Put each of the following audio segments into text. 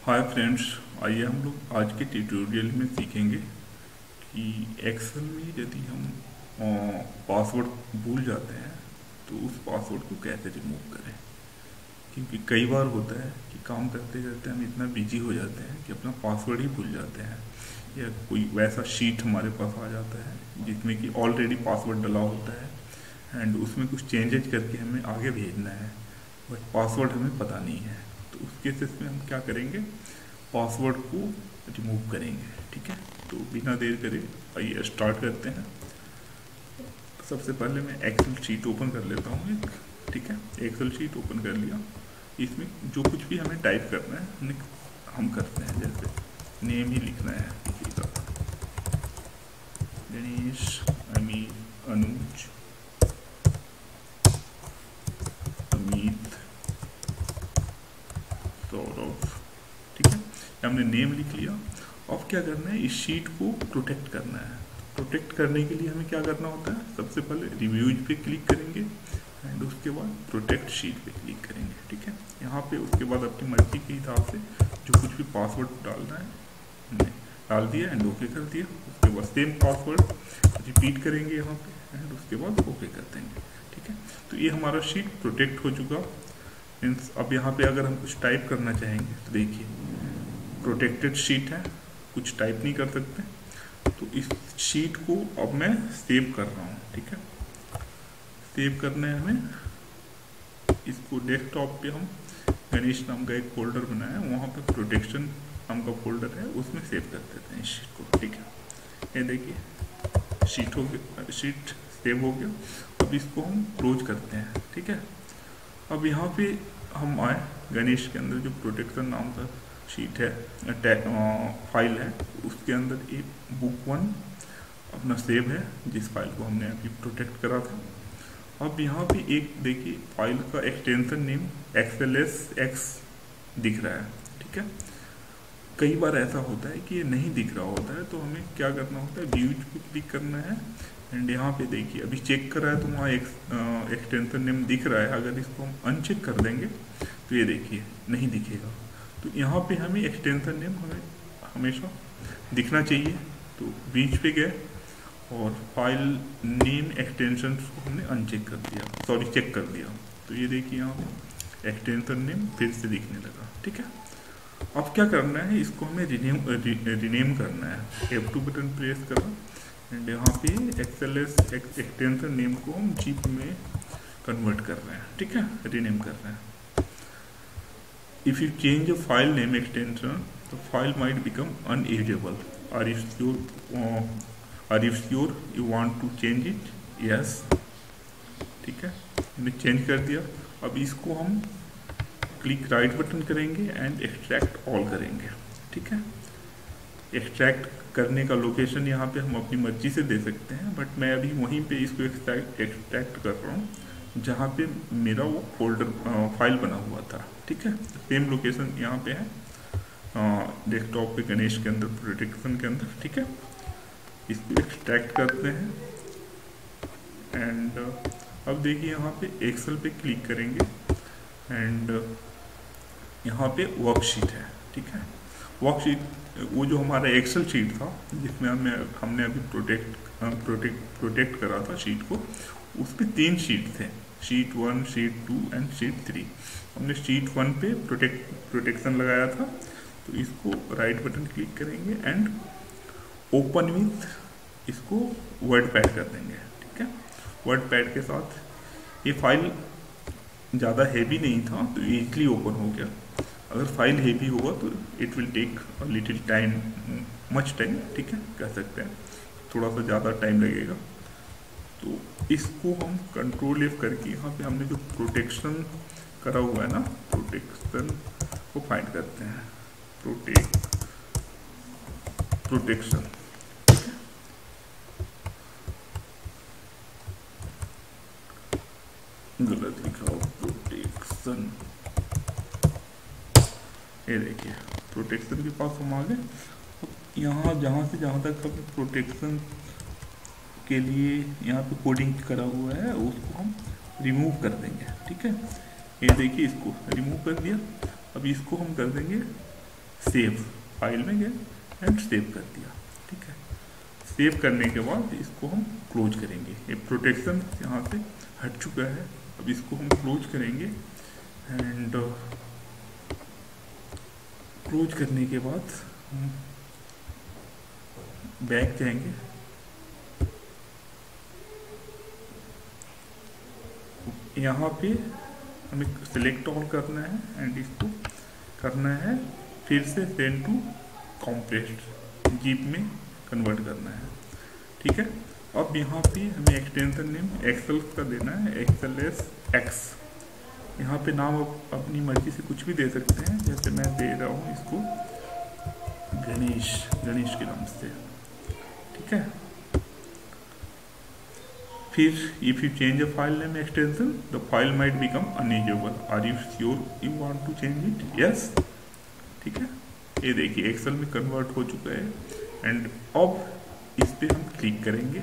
Hi friends, आइए हम लोग आज के ट्यूटोरियल में सीखेंगे कि एक्सेल में यदि हम पासवर्ड भूल जाते हैं तो उस पासवर्ड को कैसे रिमूव करें। क्योंकि कई बार होता है कि काम करते करते हम इतना बिजी हो जाते हैं कि अपना पासवर्ड ही भूल जाते हैं, या कोई वैसा शीट हमारे पास आ जाता है जिसमें कि ऑलरेडी पासवर्ड डला होता है एंड उसमें कुछ चेंजेज करके हमें आगे भेजना है, बट पासवर्ड हमें पता नहीं है। तो उस केसेस में हम क्या करेंगे, पासवर्ड को रिमूव करेंगे। ठीक है, तो बिना देर करे आइए स्टार्ट करते हैं। सबसे पहले मैं एक्सेल शीट ओपन कर लेता हूँ एक। ठीक है, एक्सेल शीट ओपन कर लिया। इसमें जो कुछ भी हमें टाइप करना है हम करते हैं। जैसे नेम ही लिखना है किसी का, गणेश, अमित, अनुज, अमित, सौरभ। ठीक है, हमने नेम लिख लिया। अब क्या करना है, इस शीट को प्रोटेक्ट करना है। प्रोटेक्ट करने के लिए हमें क्या करना होता है, सबसे पहले रिव्यूज पे क्लिक करेंगे एंड उसके बाद प्रोटेक्ट शीट पे क्लिक करेंगे। ठीक है, यहाँ पे उसके बाद अपनी मर्जी के हिसाब से जो कुछ भी पासवर्ड डालना है हमने डाल दिया एंड ओके कर दिया। उसके बाद सेम पासवर्ड रिपीट करेंगे यहाँ पे एंड उसके बाद ओके कर देंगे। ठीक है, तो ये हमारा शीट प्रोटेक्ट हो चुका। मीन्स अब यहाँ पे अगर हम कुछ टाइप करना चाहेंगे तो देखिए प्रोटेक्टेड शीट है, कुछ टाइप नहीं कर सकते। तो इस शीट को अब मैं सेव कर रहा हूँ। ठीक है, सेव करना है हमें। इसको डेस्कटॉप पे हम गणेश नाम का एक फोल्डर बनाया है, वहाँ पे प्रोटेक्शन नाम का फोल्डर है, उसमें सेव कर देते हैं इस शीट को। ठीक है, ये देखिए शीट हो गया, शीट सेव हो गया। अब इसको हम क्लोज करते हैं। ठीक है, अब यहाँ पे हम आए, गणेश के अंदर जो प्रोटेक्शन नाम का शीट है, फाइल है, उसके अंदर एक बुक 1 अपना सेव है, जिस फाइल को हमने अभी प्रोटेक्ट करा था। अब यहाँ पे एक देखिए फाइल का एक्सटेंशन नेम XLSX दिख रहा है। ठीक है, कई बार ऐसा होता है कि ये नहीं दिख रहा होता है, तो हमें क्या करना होता है, व्यूज पे क्लिक करना है एंड यहाँ पे देखिए अभी चेक करा है तो वहाँ एक्सटेंशन नेम दिख रहा है। अगर इसको हम अनचेक कर देंगे तो ये देखिए नहीं दिखेगा। तो यहाँ पे हमें एक्सटेंशन नेम हमें हमेशा दिखना चाहिए। तो बीच पे गए और फाइल नेम एक्सटेंशन को हमने अनचेक कर दिया, सॉरी चेक कर दिया। तो ये देखिए यहाँ पे एक्सटेंशन नेम फिर से दिखने लगा। ठीक है, अब क्या करना है, इसको हमें रिनेम करना है। F2 बटन प्रेस करा एंड यहाँ पे XLS एक्सटेंशन नेम को हम जीप में कन्वर्ट कर रहे हैं। ठीक है, रिनेम कर रहे हैं। If you change a file name extension, the file might become unusable. Are you sure you want to change it? Yes. ठीक है, हमने चेंज कर दिया। अब इसको हम क्लिक राइट बटन करेंगे एंड एक्सट्रैक्ट ऑल करेंगे। ठीक है, एक्सट्रैक्ट करने का लोकेशन यहाँ पे हम अपनी मर्जी से दे सकते हैं, बट मैं अभी वहीं पे इसको एक्सट्रैक्ट कर रहा हूँ जहाँ पे मेरा वो फोल्डर फाइल बना हुआ था। ठीक है, सेम लोकेशन यहाँ पे है, डेस्कटॉप पे गणेश के अंदर प्रोटेक्शन के अंदर। ठीक है, इसको एक्सट्रैक्ट करते हैं एंड अब देखिए यहाँ पे एक्सेल पे क्लिक करेंगे एंड यहाँ पे वर्कशीट है। ठीक है, वर्कशीट वो जो हमारा एक्सेल शीट था जिसमें हमने अभी प्रोटेक्ट करा था शीट को, उस पर 3 शीट थे, शीट 1, शीट 2 एंड शीट 3। हमने शीट 1 पे प्रोटेक्शन लगाया था, तो इसको राइट बटन क्लिक करेंगे एंड ओपन विथ इसको वर्ड पैड कर देंगे। ठीक है, वर्ड पैड के साथ ये फाइल ज़्यादा हैवी नहीं था तो इजीली ओपन हो गया। अगर फाइल हैवी होगा तो it will take a little time, much time. ठीक है, कह सकते हैं थोड़ा सा ज़्यादा टाइम लगेगा। तो इसको हम कंट्रोल F करके यहाँ पे हमने जो प्रोटेक्शन करा हुआ है ना, प्रोटेक्शन को फाइंड करते हैं, प्रोटेक्शन। गलत लिखा हो, प्रोटेक्शन। ये देखिए प्रोटेक्शन के पास हम आ गए। यहाँ जहाँ से जहाँ तक हम प्रोटेक्शन के लिए यहाँ पे कोडिंग करा हुआ है उसको हम रिमूव कर देंगे। ठीक है, ये देखिए इसको रिमूव कर दिया। अब इसको हम कर देंगे सेव, फाइल में गए एंड सेव कर दिया। ठीक है, सेव करने के बाद इसको हम क्लोज करेंगे। ये प्रोटेक्शन यहाँ से हट चुका है, अब इसको हम क्लोज करेंगे एंड क्लोज करने के बाद हम बैक जाएंगे। यहाँ पे हमें सिलेक्ट ऑल करना है एंड इसको करना है फिर से सेंड टू कॉम्प्रेस्ड जिप में कन्वर्ट करना है। ठीक है, अब यहाँ पे हमें एक्सटेंशन नेम एक्सेल का देना है, XLSX। यहाँ पे नाम आप अपनी मर्जी से कुछ भी दे सकते हैं, जैसे मैं दे रहा हूँ इसको गणेश के नाम से। ठीक है, फिर if you change a file name extension the file might become unusable, are you sure you want to change it, yes. ठीक है, ये देखिए एक्सेल में कन्वर्ट हो चुका है एंड अब इस पे हम क्लिक करेंगे।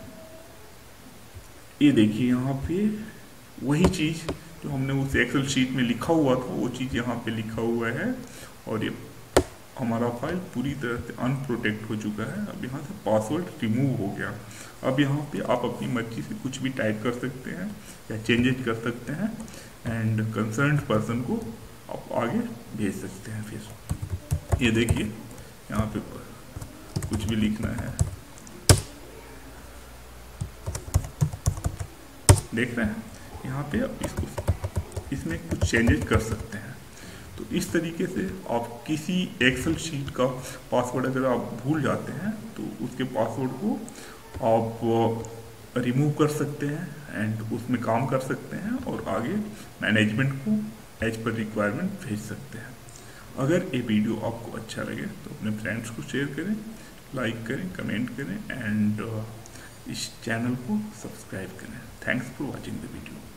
ये देखिए यहाँ पे वही चीज़ जो हमने उस एक्सेल शीट में लिखा हुआ था वो चीज़ यहाँ पे लिखा हुआ है और ये हमारा फाइल पूरी तरह से अनप्रोटेक्ट हो चुका है। अब यहाँ से पासवर्ड रिमूव हो गया। अब यहाँ पे आप अपनी मर्जी से कुछ भी टाइप कर सकते हैं या चेंजेस कर सकते हैं एंड कंसर्न्ड पर्सन को आप आगे भेज सकते हैं। फिर ये देखिए यहाँ पे कुछ भी लिखना है, देख रहे हैं यहाँ पे आप इसमें कुछ चेंजेस कर सकते हैं। तो इस तरीके से आप किसी एक्सेल शीट का पासवर्ड अगर आप भूल जाते हैं तो उसके पासवर्ड को आप रिमूव कर सकते हैं एंड उसमें काम कर सकते हैं और आगे मैनेजमेंट को एज पर रिक्वायरमेंट भेज सकते हैं। अगर ये वीडियो आपको अच्छा लगे तो अपने फ्रेंड्स को शेयर करें, लाइक करें, कमेंट करें एंड इस चैनल को सब्सक्राइब करें। Thanks for watching the video.